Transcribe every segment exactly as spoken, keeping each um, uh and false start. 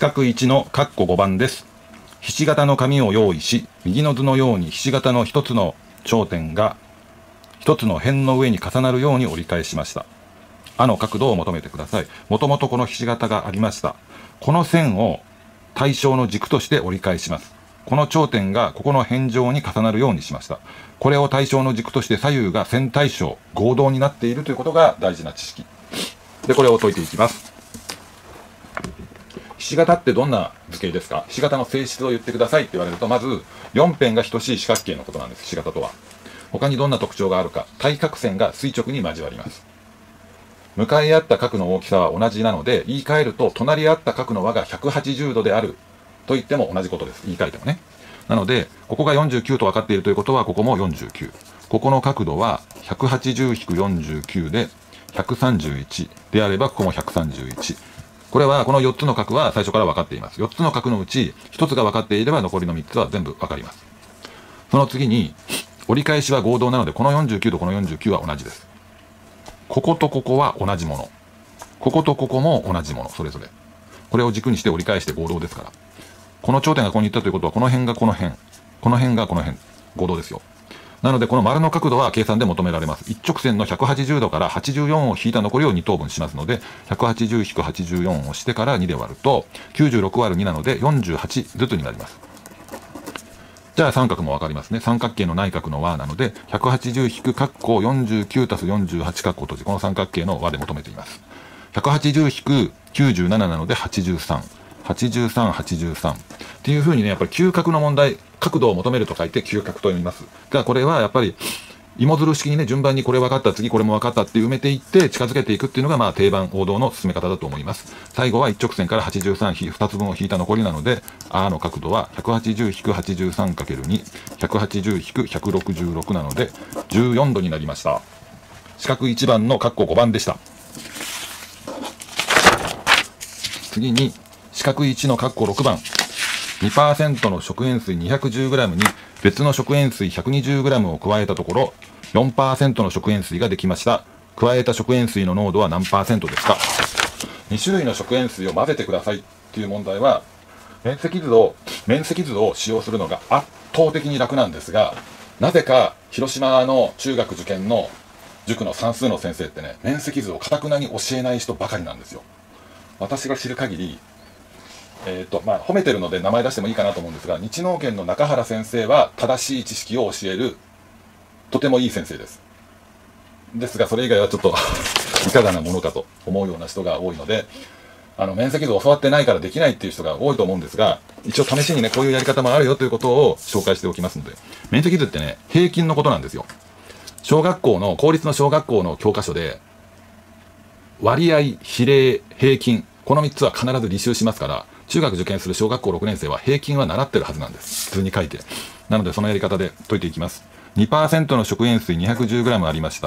角いちの括弧ごばんです。ひし形の紙を用意し、右の図のようにひし形の一つの頂点が一つの辺の上に重なるように折り返しました。あの角度を求めてください。もともとこのひし形がありました。この線を対象の軸として折り返します。この頂点がここの辺上に重なるようにしました。これを対象の軸として左右が線対称、合同になっているということが大事な知識。で、これを解いていきます。ひし形ってどんな図形ですか？ひし形の性質を言ってくださいって言われると、まずよん辺が等しい四角形のことなんです、ひし形とは。他にどんな特徴があるか。対角線が垂直に交わります。向かい合った角の大きさは同じなので、言い換えると隣り合った角の和がひゃくはちじゅうどであると言っても同じことです。言い換えてもね。なので、ここがよんじゅうきゅうと分かっているということは、ここもよんじゅうきゅう。ここの角度は ひゃくはちじゅうよんじゅうきゅう でひゃくさんじゅういちであれば、ここもひゃくさんじゅういち。これはこのよっつの角は最初から分かっています。よっつの角のうちひとつが分かっていれば残りのみっつは全部分かります。その次に折り返しは合同なので、このよんじゅうきゅうとこのよんじゅうきゅうは同じです。こことここは同じもの。こことここも同じもの。それぞれ。これを軸にして折り返して合同ですから。この頂点がここに行ったということは、この辺がこの辺。この辺がこの辺。合同ですよ。なので、この丸の角度は計算で求められます。一直線のひゃくはちじゅうどからはちじゅうよんを引いた残りをに等分しますので、ひゃくはちじゅうはちじゅうよんをしてからにで割ると、きゅうじゅうろく割るになのでよんじゅうはちずつになります。じゃあ三角もわかりますね。三角形の内角の和なので、ひゃくはちじゅう引く括弧よんじゅうきゅう足すよんじゅうはち括弧閉じ、この三角形の和で求めています。ひゃくはちじゅう引くきゅうじゅうなななのではちじゅうさん。はちじゅうさん、はちじゅうさん。っていう風にね、やっぱり嗅覚の問題、角度を求めると書いて嗅覚と読みますが、これはやっぱり芋づる式にね、順番にこれ分かった、次これも分かったって埋めていって近づけていくっていうのがまあ定番王道の進め方だと思います。最後は一直線からはちじゅうさん、ふたつぶんを引いた残りなので、あの角度は ひゃくはちじゅう引くはちじゅうさんかけるに、ひゃくはちじゅう引くひゃくろくじゅうろくなのでじゅうよんどになりました。四角いちばんの括弧ごばんでした。次に四角いちの括弧ろくばん。にパーセント の食塩水 にひゃくじゅうグラム に別の食塩水 ひゃくにじゅうグラム を加えたところ よんパーセント の食塩水ができました。加えた食塩水の濃度は何パーセントですか？に種類の食塩水を混ぜてくださいっていう問題は、面積図を面積図を使用するのが圧倒的に楽なんですが、なぜか広島の中学受験の塾の算数の先生ってね、面積図を堅くなに教えない人ばかりなんですよ。私が知る限り、えーとまあ、褒めてるので名前出してもいいかなと思うんですが、日農研の中原先生は正しい知識を教えるとてもいい先生です。ですがそれ以外はちょっといかがなものかと思うような人が多いので、あの面積図を教わってないからできないっていう人が多いと思うんですが、一応試しにね、こういうやり方もあるよということを紹介しておきますので。面積図ってね、平均のことなんですよ。小学校の公立の小学校の教科書で割合、比例、平均、このみっつは必ず履修しますから、中学受験する小学校ろくねん生は平均は習ってるはずなんです。普通に書いて。なのでそのやり方で解いていきます。にパーセント の食塩水 にひゃくじゅうグラム ありました。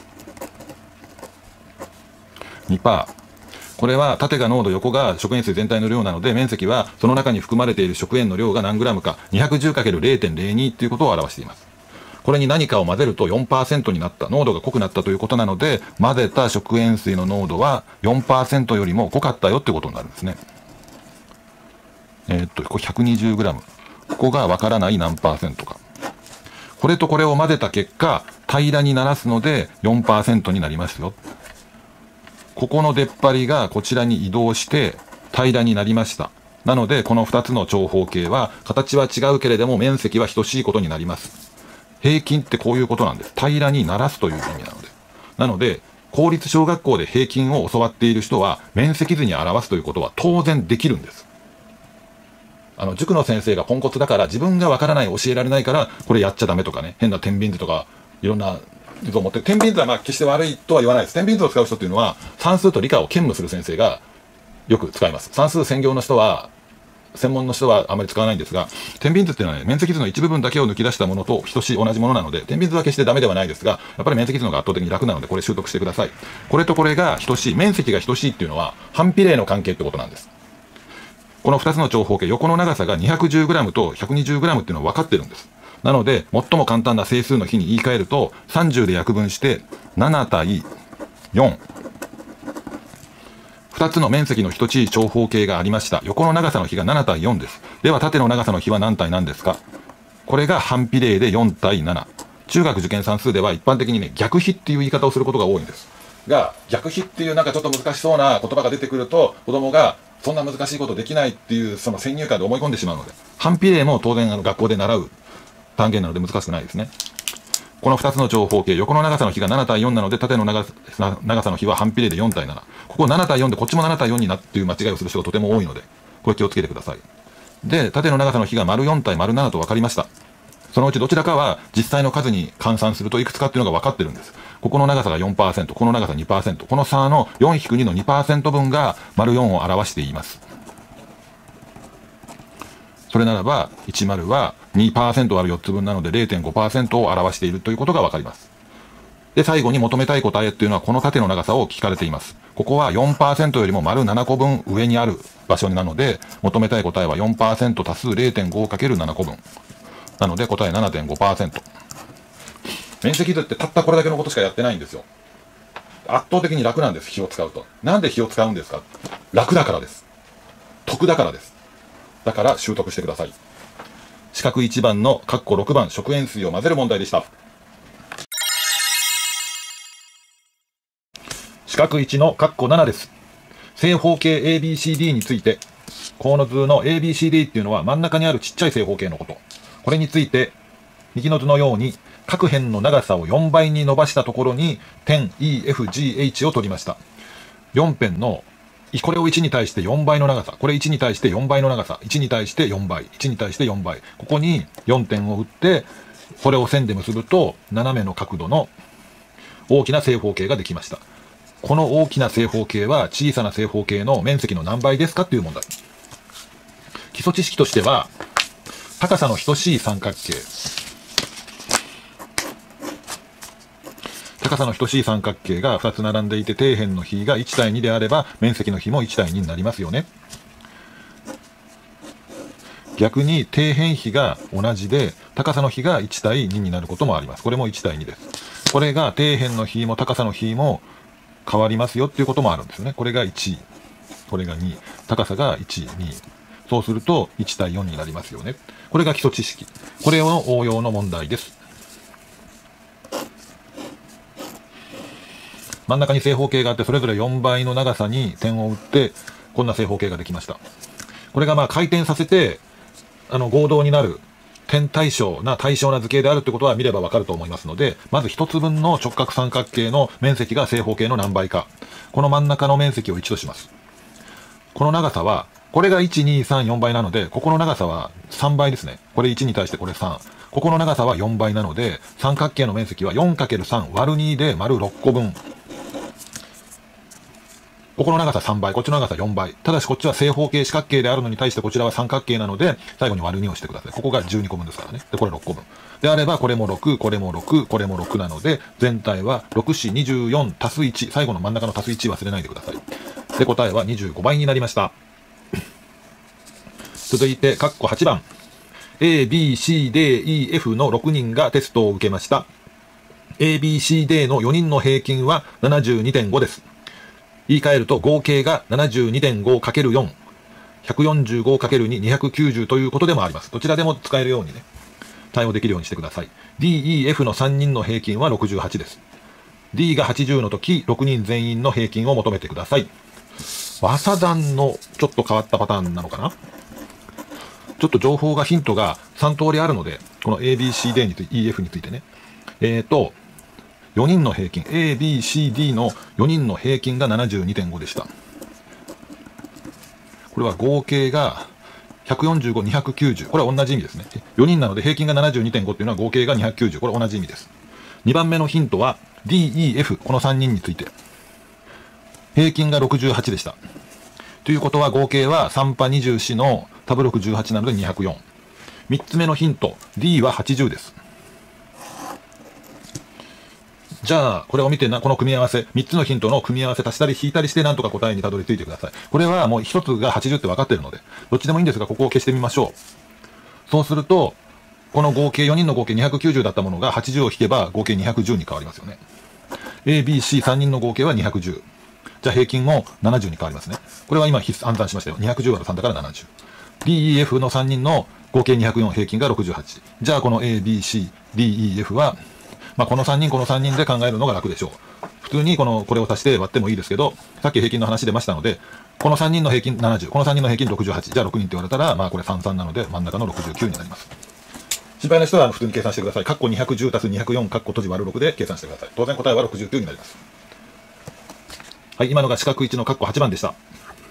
にパーセント。これは縦が濃度、横が食塩水全体の量なので、面積はその中に含まれている食塩の量が何グラムか にひゃくじゅうかけるゼロてんゼロに ということを表しています。これに何かを混ぜると よんパーセント になった、濃度が濃くなったということなので、混ぜた食塩水の濃度は よんパーセント よりも濃かったよってことになるんですね。えー、っと、これ ひゃくにじゅうグラム。ここがわからない何パーセントか。これとこれを混ぜた結果、平らにならすので よんパーセント になりますよ。ここの出っ張りがこちらに移動して平らになりました。なので、このふたつの長方形は、形は違うけれども面積は等しいことになります。平均ってこういうことなんです。平らにならすという意味なので。なので、公立小学校で平均を教わっている人は、面積図に表すということは当然できるんです。あの、塾の先生がポンコツだから、自分がわからない、教えられないから、これやっちゃダメとかね、変な天秤図とか、いろんな図を持って、天秤図はまあ決して悪いとは言わないです。天秤図を使う人っていうのは、算数と理科を兼務する先生がよく使います。算数専業の人は、専門の人はあまり使わないんですが、天秤図っていうのはね、面積図の一部分だけを抜き出したものと等しい同じものなので、天秤図は決してダメではないですが、やっぱり面積図の方が圧倒的に楽なので、これ習得してください。これとこれが等しい、面積が等しいっていうのは、反比例の関係ってことなんです。このふたつの長方形、横の長さが にひゃくじゅうグラム と ひゃくにじゅうグラム っていうのは分かってるんです。なので、最も簡単な整数の比に言い換えると、さんじゅうで約分して、なな対よん。 ふたつの面積の等しい長方形がありました。横の長さの比がななたいよんです。では縦の長さの比は何対何ですか？これが反比例でよんたいなな。中学受験算数では一般的にね、逆比っていう言い方をすることが多いんです。が、逆比っていうなんかちょっと難しそうな言葉が出てくると、子供がそんな難しいことできないっていうその先入観で思い込んでしまうので、反比例も当然あの学校で習う単元なので難しくないですね。このふたつの長方形、横の長さの比がななたいよんなので、縦の長さ長さの比は反比例でよんたいなな。ここななたいよんでこっちもななたいよんになっていう間違いをする人がとても多いので、これ気をつけてください。で、縦の長さの比が丸よん対丸ななと分かりました。そのうちどちらかは実際の数に換算するといくつかっていうのが分かってるんです。ここの長さが よんパーセント、この長さ にパーセント、この差の よんひくに の にパーセント 分が丸よんを表しています。それならば、いち丸は にパーセント 割るよっつぶんなので れいてんごパーセント を表しているということが分かります。で、最後に求めたい答えっていうのはこの縦の長さを聞かれています。ここは よんパーセント よりも丸ななこぶん上にある場所なので、求めたい答えは よんパーセント 足す れいてんごかけるななこぶん。なので答え ななてんごパーセント。面積図ってたったこれだけのことしかやってないんですよ。圧倒的に楽なんです、比を使うと。なんで比を使うんですか？楽だからです。得だからです。だから習得してください。四角いちばんの括弧ろくばん、食塩水を混ぜる問題でした。四角いちの括弧ななです。正方形 エービーシーディー について、この図の エービーシーディー っていうのは真ん中にあるちっちゃい正方形のこと。これについて、右の図のように、各辺の長さをよんばいに伸ばしたところに、点 イーエフジーエイチ を取りました。よん辺の、これをいちに対してよんばいの長さ、これいちに対してよんばいの長さ、いちに対してよんばい、いちに対してよんばい。ここによんてんを打って、これを線で結ぶと、斜めの角度の大きな正方形ができました。この大きな正方形は小さな正方形の面積の何倍ですかという問題。基礎知識としては、高さの等しい三角形。高さの等しい三角形がふたつ並んでいて、底辺の比がいち対にであれば、面積の比もいち対にになりますよね。逆に底辺比が同じで、高さの比がいち対にになることもあります。これもいち対にです。これが底辺の比も高さの比も変わりますよっていうこともあるんですよね。これがいち、これがに、高さがいち、に。そうするといち対よんになりますよね。これが基礎知識。これの応用の問題です。真ん中に正方形があって、それぞれよんばいの長さに点を打って、こんな正方形ができました。これがまあ回転させて、あの合同になる点対称な対称な図形であるってことは見ればわかると思いますので、まず一つ分の直角三角形の面積が正方形の何倍か。この真ん中の面積をいちとします。この長さは、これがいち、に、さん、よんばいなので、ここの長さはさんばいですね。これいちに対してこれさん。ここの長さはよんばいなので、三角形の面積は よんかけるさん 割るにで丸ろっこぶん。ここの長ささんばい、こっちの長さよんばい。ただしこっちは正方形四角形であるのに対してこちらは三角形なので、最後に割るにをしてください。ここがじゅうにこぶんですからね。で、これろっこぶん。であれば、これもろく、これもろく、これもろくなので、全体はろく、よん、にじゅうよん足すいち。最後の真ん中の足すいち忘れないでください。で、答えはにじゅうごばいになりました。続いて、括弧はちばん。A、B、C、D、E、F のろくにんがテストを受けました。A、B、C、D のよにんの平均は ななじゅうにてんご です。言い換えると合計が ななじゅうにてんごかけるよん。ひゃくよんじゅうごかけるに、にひゃくきゅうじゅうということでもあります。どちらでも使えるようにね、対応できるようにしてください。D、E、F のさんにんの平均はろくじゅうはちです。D がはちじゅうの時、ろくにん全員の平均を求めてください。和差算のちょっと変わったパターンなのかな。ちょっと情報がヒントがさん通りあるので、この A、B、C、D について、E、F についてね。えーと、よにんの平均、A、B、C、D のよにんの平均が ななじゅうにてんご でした。これは合計がひゃくよんじゅうご、にひゃくきゅうじゅう。これは同じ意味ですね。よにんなので平均が ななじゅうにてんご っていうのは合計がにひゃくきゅうじゅう。これ同じ意味です。にばんめのヒントは D、E、F、このさんにんについて。平均がろくじゅうはちでした。ということは合計はさんパにじゅうよんのタブろくじゅうはちなのでにひゃくよん。みっつめのヒント、D ははちじゅうです。じゃあ、これを見てな、この組み合わせ、みっつのヒントの組み合わせ足したり引いたりしてなんとか答えにたどり着いてください。これはもうひとつがはちじゅうって分かってるので、どっちでもいいんですが、ここを消してみましょう。そうすると、この合計、よにんの合計にひゃくきゅうじゅうだったものがはちじゅうを引けば合計にひゃくじゅうに変わりますよね。A、B、C さんにんの合計はにひゃくじゅう。 じゃあ平均もななじゅうに変わりますね。これは今暗算しましたよ。にひゃくじゅう割るさんだからななじゅう。ディーイーエフ のさんにんの合計にひゃくよん、平均がろくじゅうはち。じゃあこの エービーシーディーイーエフ は、まあ、このさんにんこのさんにんで考えるのが楽でしょう。普通にこのこれを足して割ってもいいですけど、さっき平均の話出ましたので、このさんにんの平均ななじゅう、このさんにんの平均ろくじゅうはち、じゃあろくにんって言われたら、まあこれさんさんなので真ん中のろくじゅうきゅうになります。心配な人は普通に計算してください。カッコにひゃくじゅう足すにひゃくよんカッコ閉じ割るろくで計算してください。当然答えはろくじゅうきゅうになります。はい、今のが四角いちのカッコはちばんでした。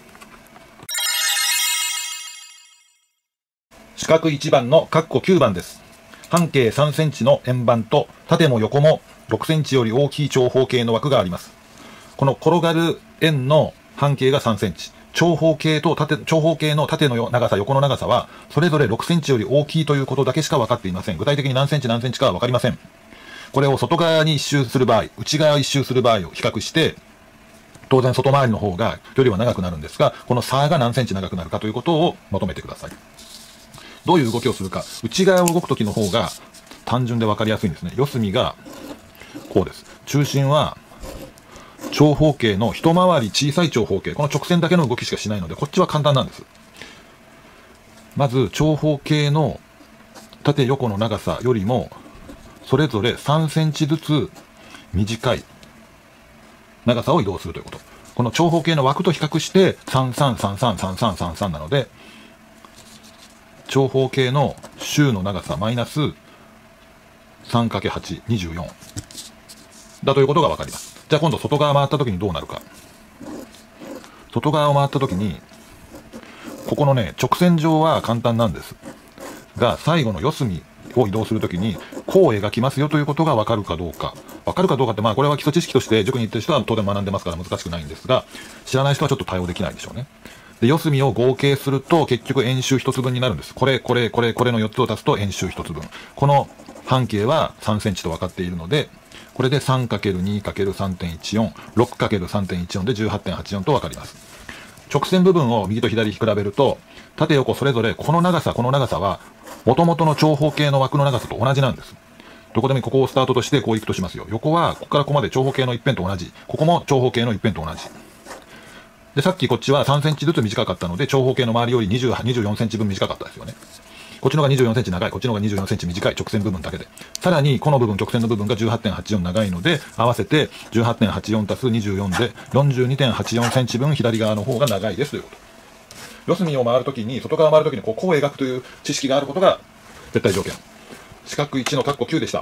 四角いちばんのカッコきゅうばんです。半径さんセンチの円盤と縦も横もろくセンチより大きい長方形の枠があります。この転がる円の半径がさんセンチ。長方形と縦、長方形の縦の長さ、横の長さは、それぞれろくセンチより大きいということだけしか分かっていません。具体的に何センチ何センチかは分かりません。これを外側に一周する場合、内側一周する場合を比較して、当然外回りの方が距離は長くなるんですが、この差が何センチ長くなるかということを求めてください。どういう動きをするか。内側を動くときの方が単純で分かりやすいんですね。四隅がこうです。中心は長方形の一回り小さい長方形。この直線だけの動きしかしないので、こっちは簡単なんです。まず長方形の縦横の長さよりも、それぞれさんセンチずつ短い長さを移動するということ。この長方形の枠と比較して、さんさんさんさんさんさんさんさんなので、長方形の周の長さマイナス さんかけるはち、にじゅうよん だということが分かります。じゃあ今度外側回った時にどうなるか。外側を回った時に、ここのね、直線上は簡単なんです。が、最後の四隅を移動するときに、こう描きますよということが分かるかどうか。分かるかどうかって、まあこれは基礎知識として塾に行ってる人は当然学んでますから難しくないんですが、知らない人はちょっと対応できないでしょうね。で、四隅を合計すると結局円周一つ分になるんです。これ、これ、これ、これのよっつを足すと円周一つ分。この半径はさんセンチと分かっているので、これで さんかけるにかけるさんてんいちよん、ろくかけるさんてんいちよん で じゅうはちてんはちよん と分かります。直線部分を右と左比べると、縦横それぞれこの長さ、この長さは、元々の長方形の枠の長さと同じなんです。どこでもここをスタートとしてこう行くとしますよ。横はここからここまで長方形の一辺と同じ。ここも長方形の一辺と同じ。で、さっきこっちはさんセンチずつ短かったので、長方形の周りよりにじゅう、にじゅうよんセンチ分短かったですよね。こっちの方がにじゅうよんセンチ長い。こっちの方がにじゅうよんセンチ短い。直線部分だけで。さらに、この部分、直線の部分が じゅうはちてんはちよん 長いので、合わせて じゅうはちてんはちよん 足すにじゅうよんで よんじゅうにてんはちよんセンチ分左側の方が長いですということ。四隅を回るときに、外側を回るときにこう、こう描くという知識があることが絶対条件。四角いちのカッコきゅうでした。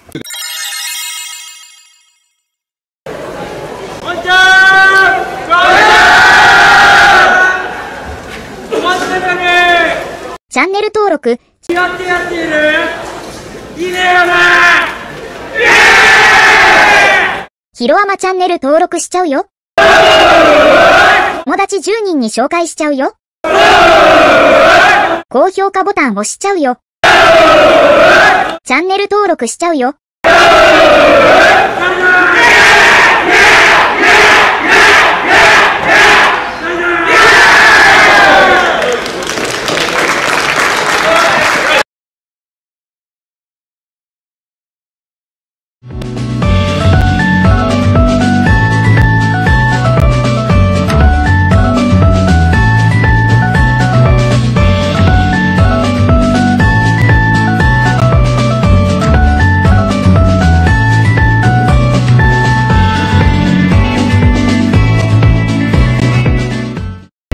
チャンネル登録。 やってやっているいねえよなひろあまチャンネル登録しちゃうよ。友達じゅうにんに紹介しちゃうよ。高評価ボタン押しちゃうよ。チャンネル登録しちゃうよ。